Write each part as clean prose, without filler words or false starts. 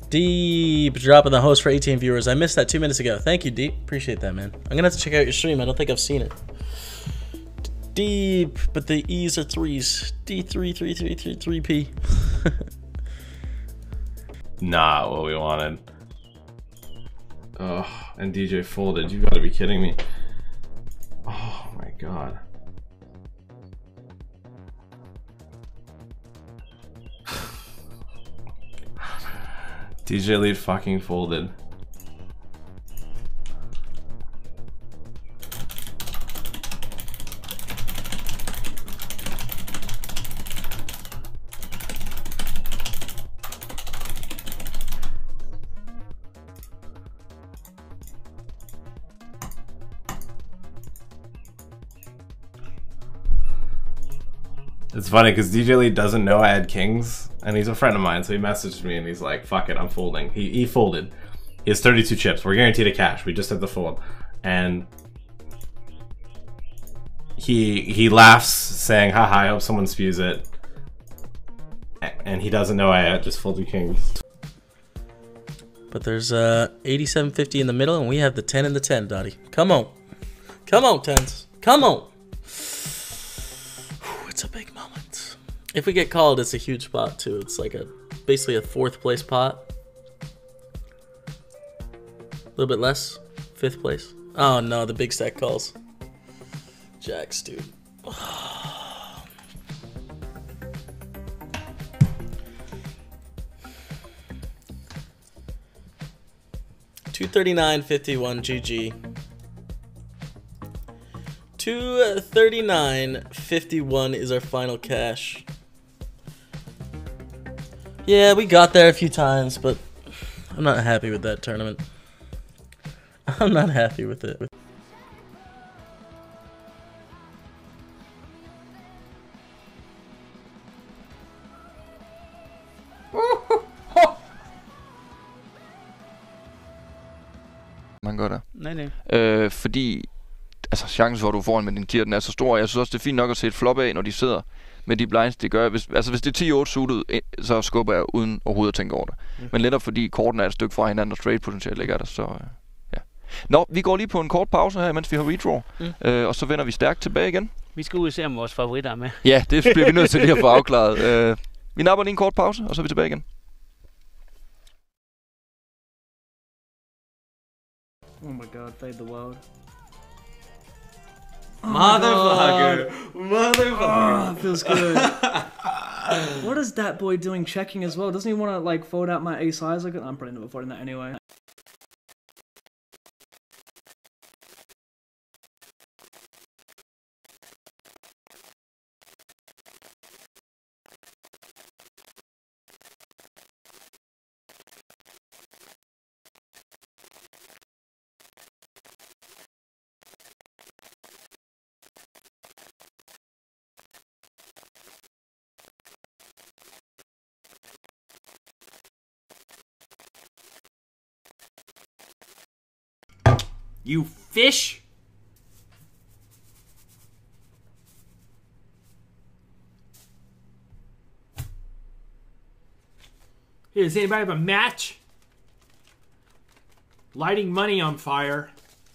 Deep dropping the host for 18 viewers. I missed that 2 minutes ago. Thank you, Deep. Appreciate that, man. I'm gonna have to check out your stream. I don't think I've seen it. Deep, but the E's are threes. D33333P. Not what we wanted. Oh, and DJ folded. You gotta be kidding me. Oh my god. DJ lead fucking folded. It's funny because DJ Lee doesn't know I had kings, and he's a friend of mine, so he messaged me and he's like, fuck it, I'm folding. He folded. He has 32 chips. We're guaranteed a cash. We just had the fold. And he laughs, saying, haha, I hope someone spews it. And he doesn't know I had just folded kings. But there's 8750 in the middle, and we have the 10 and the 10, Dottie. Come on. Come on, tens. Come on. It's a big moment. If we get called, it's a huge spot too. It's like basically a 4th place pot. A little bit less. 5th place. Oh no, the big stack calls. Jacks, dude. Oh. $239.51 GG. 239.51 is our final cash. Yeah, we got there a few times, but I'm not happy with that tournament. I'm not happy with it. Man gør det. Nej. Fordi altså chancen for at du får en med din tier, den er så stor. Jeg synes også det er fint nok at se et flop af, når de sidder med de blinds, de gør. Hvis det er 10-8 suited, så skubber jeg uden overhovedet at tænke over det. Men netop fordi kortene er et stykke fra hinanden, og straight potentielt ligger der, så ja. Nå, vi går lige på en kort pause her, mens vi har redraw. Og så vender vi stærkt tilbage igen. Vi skal ud og se, om vores favoritter er med. Ja, det bliver vi nødt til lige at få afklaret. Vi napper lige en kort pause, og så er vi tilbage igen. Oh my god, fade the world. Motherfucker! Motherfucker! Oh, it feels good. What is that boy doing checking as well? Doesn't he want to like fold out my ace highs? I'm probably never folding that anyway. You fish? Here, does anybody have a match? Lighting money on fire.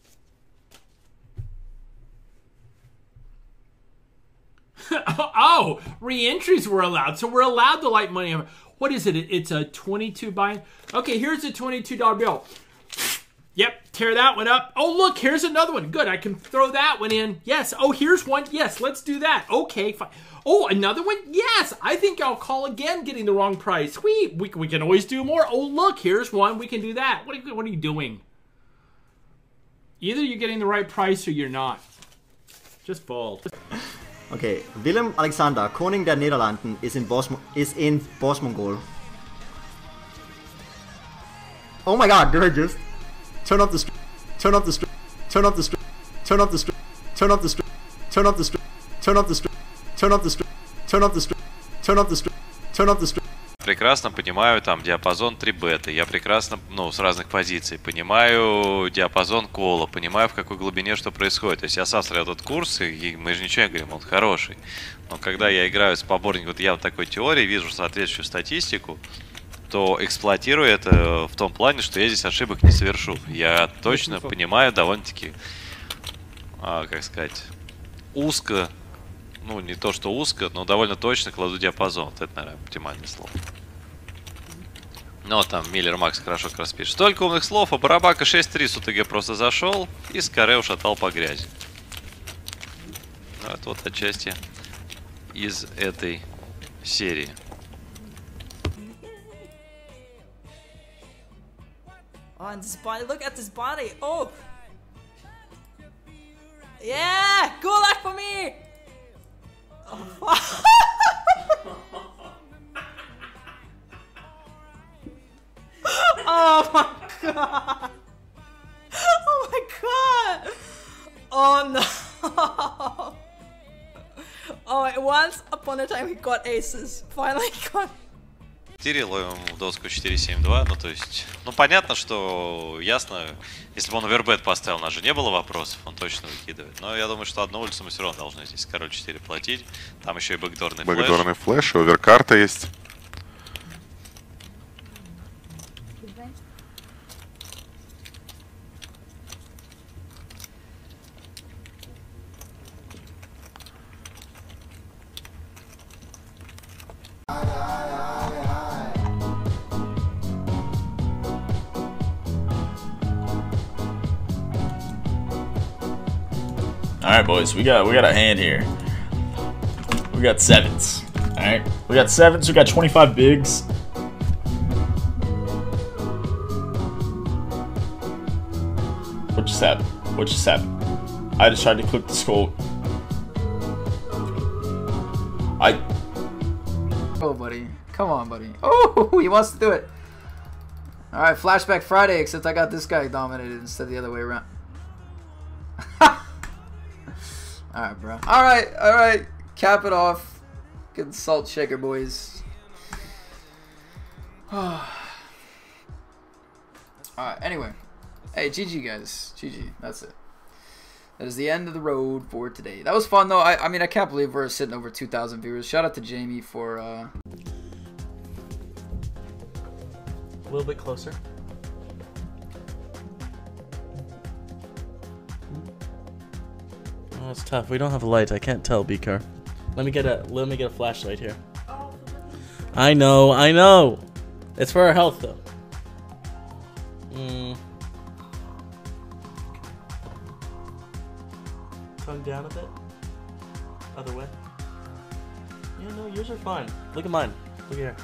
Oh, re-entries were allowed. So we're allowed to light money on fire. What is it? It's a 22 buy. Okay, here's a $22 bill. Yep, tear that one up. Oh, look, here's another one. Good, I can throw that one in. Yes. Oh, here's one. Yes, let's do that. Okay, fine. Oh, another one? Yes, I think I'll call again getting the wrong price. Sweet, we can always do more. Oh, look, here's one. We can do that. What are you doing? Either you're getting the right price or you're not. Just fold. Okay, Willem Alexander, Koning der Nederlanden, is in Boss Mongol. Oh my god, gorgeous. Turn up the stream. Turn up the stream. Turn up the stream. Turn up the stream. Turn up the stream. Turn up the stream. Turn up the stream. Turn up the stream. Turn up the stream. Turn up the stream. Turn up the stream. Прекрасно понимаю там диапазон 3 беты. Я прекрасно, с разных позиций. Понимаю диапазон кола. Понимаю, в какой глубине что происходит. То есть я сам смотрел этот курс, и мы же ничего не говорим, он хороший. Но когда я играю с поборником, вот я в такой теории вижу соответствующую статистику, то эксплуатирую это в том плане, что я здесь ошибок не совершу. Я точно понимаю довольно-таки, как сказать, узко, ну не то что узко, но довольно точно кладу диапазон. Вот это, наверное, оптимальное слово. Ну, там Миллер Макс хорошо как раз пишет. Столько умных слов, а Барабака 6-3 с УТГ просто зашел и Скаре ушатал по грязи. Ну, это вот отчасти из этой серии. Oh, and this body, look at this body. Oh. Yeah, good luck for me. Oh, oh my god. Oh my god. Oh no. Oh, once upon a time he got aces. Finally got. 4 ловим в доску 4-7-2, ну то есть, ну понятно, что ясно, если бы он овербет поставил, у нас же не было вопросов, он точно выкидывает. Но я думаю, что одну улицу мы все равно должны здесь король 4 платить, там еще и бэкдорный флэш. Бэкдорный флэш, оверкарта есть. Alright boys, we got a hand here. We got sevens. Alright. We got sevens, we got 25 bigs. What just happened? What just happened? I just tried to click the skull. Oh buddy. Come on, buddy. Oh, he wants to do it. Alright, Flashback Friday, except I got this guy dominated instead of the other way around. Alright, bro. Alright. Cap it off. Get the salt shaker, boys. Alright, anyway. Hey, GG, guys. GG. That's it. That is the end of the road for today. That was fun, though. I mean, I can't believe we're sitting over 2,000 viewers. Shout out to Jamie for, A little bit closer. Oh, it's tough. We don't have a light. I can't tell, Bcar. Let me get a flashlight here. I know. It's for our health, though. Tongue down a bit. Other way. Yeah, no, yours are fine. Look at mine. Look here.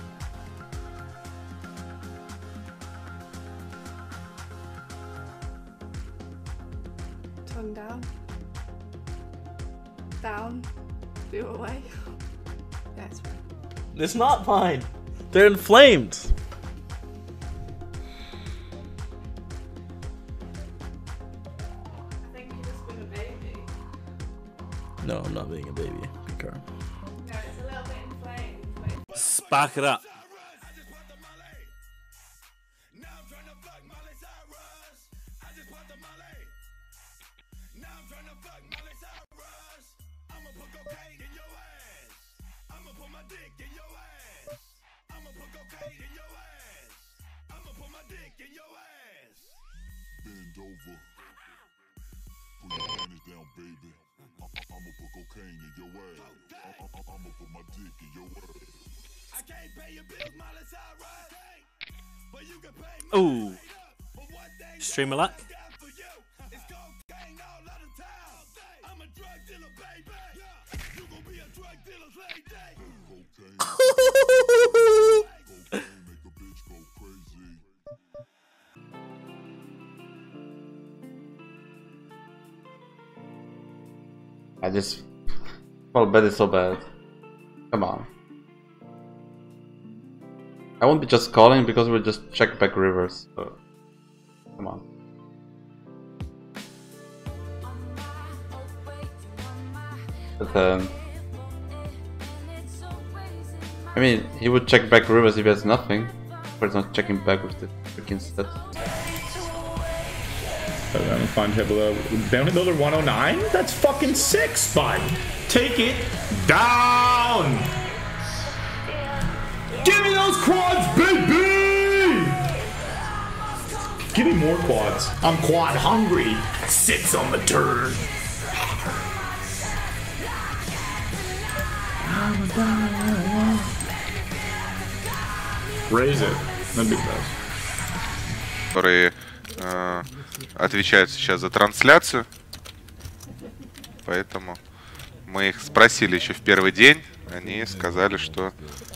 Tongue down. Down. Do away. Yeah, it's fine. It's not fine. They're inflamed. I think you're just being a baby. No, I'm not being a baby. Bcar. No, it's a little bit inflamed. Spark it up. Bend over. Put your panties down, baby. I'ma put cocaine in your ass. I'ma put my dick in your ass. I can't pay your bills, Molly Cyrus. But you can pay me. Ooh. Stream a lot. I'm a drug dealer, baby. You gon' be a drug dealer's lady. Cocaine make a bitch go crazy. I just... Well, bet it's so bad. Come on. I won't be just calling because we'll just check back rivers. So, come on. But then... I mean, he would check back rivers if he has nothing. But he's not checking back with the freaking stat. I'm fine, Hibla. Bounty Builder 109? That's fucking sick, Spud! Take it down! Give me those quads, baby! Give me more quads. I'm quad hungry. Sits on the turn. Raise it. That'd be best. Которые отвечают сейчас за трансляцию. Поэтому мы их спросили еще в первый день. Они сказали, что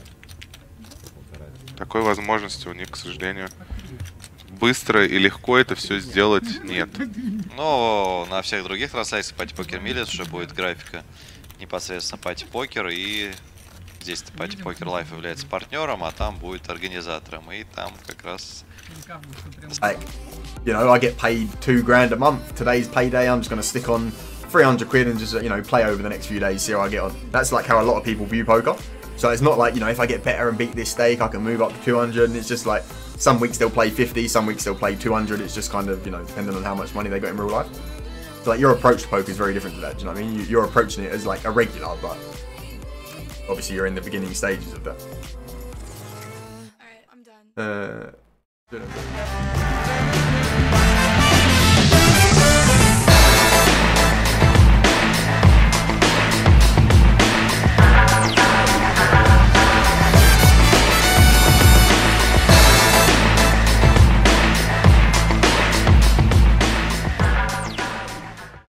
такой возможности у них, к сожалению, быстро и легко это все сделать нет. Но на всех других трансляциях Party Poker Millions уже будет графика непосредственно Party Poker, и здесь Party Poker Live является партнером, а там будет организатором, и там как раз... Like, you know, I get paid $2 grand a month. Today's payday. I'm just going to stick on 300 quid and just, you know, play over the next few days, see how I get on. That's like how a lot of people view poker. So it's not like, you know, if I get better and beat this stake, I can move up to 200. And it's just like some weeks they'll play 50, some weeks they'll play 200. It's just kind of, you know, depending on how much money they got in real life. So like your approach to poker is very different to that. Do you know what I mean? You're approaching it as like a regular, but obviously you're in the beginning stages of that. Alright, I'm done.